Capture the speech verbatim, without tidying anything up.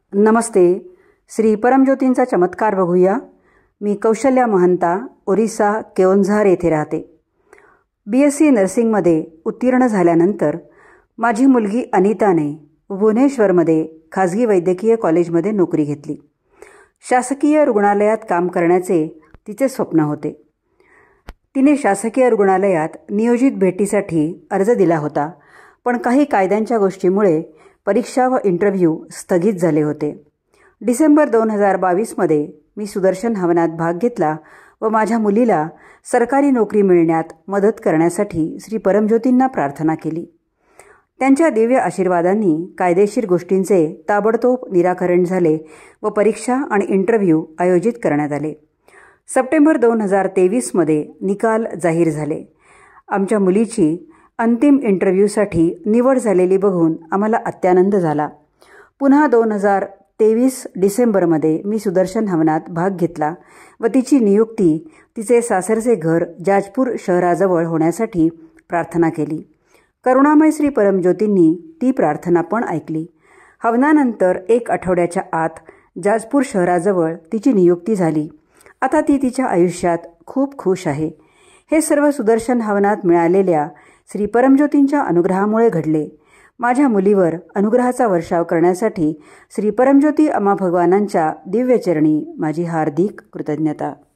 नमस्ते. श्री परमज्योतींचा चमत्कार बघूया. मी कौशल्या महंता, ओरिसा, केओन्झार येथे राहते. बी एस सी नर्सिंगमध्ये उत्तीर्ण झाल्यानंतर माझी मुलगी अनिताने भुवनेश्वरमध्ये खाजगी वैद्यकीय कॉलेजमध्ये नोकरी घेतली. शासकीय रुग्णालयात काम करण्याचे तिचे स्वप्न होते. तिने शासकीय रुग्णालयात नियोजित भेटीसाठी अर्ज दिला होता, पण काही कायद्यांच्या गोष्टीमुळे परीक्षा व इंटरव्ह्यू स्थगित झाले होते. डिसेंबर दोन हजार बावीसमध्ये मी सुदर्शन हवनात भाग घेतला व माझ्या मुलीला सरकारी नोकरी मिळण्यात मदत करण्यासाठी श्री परमज्योतींना प्रार्थना केली. त्यांच्या दिव्य आशीर्वादांनी कायदेशीर गोष्टींचे ताबडतोब निराकरण झाले व परीक्षा आणि इंटरव्ह्यू आयोजित करण्यात आले. सप्टेंबर दोन हजार तेवीसमध्ये निकाल जाहीर झाले. आमच्या मुलीची अंतिम इंटरव्ह्यूसाठी निवड झालेली बघून आम्हाला अत्यानंद झाला. पुन्हा दोन हजार तेवीस डिसेंबरमध्ये मी सुदर्शन हवनात भाग घेतला व तिची नियुक्ती तिचे सासरचे घर जाजपूर शहराजवळ होण्यासाठी प्रार्थना केली. करुणामय श्री परमज्योतींनी ती प्रार्थना पण ऐकली. हवनानंतर एक आठवड्याच्या आत जाजपूर शहराजवळ तिची नियुक्ती झाली. आता ती तिच्या आयुष्यात खूप खुश आहे. हे सर्व सुदर्शन हवनात मिळालेल्या श्री परमज्योतींच्या अनुग्रहामुळे घडले. माझ्या मुलीवर अनुग्रहाचा वर्षाव करण्यासाठी श्री परमज्योती अम्मा भगवानांच्या दिव्यचरणी माझी हार्दिक कृतज्ञता.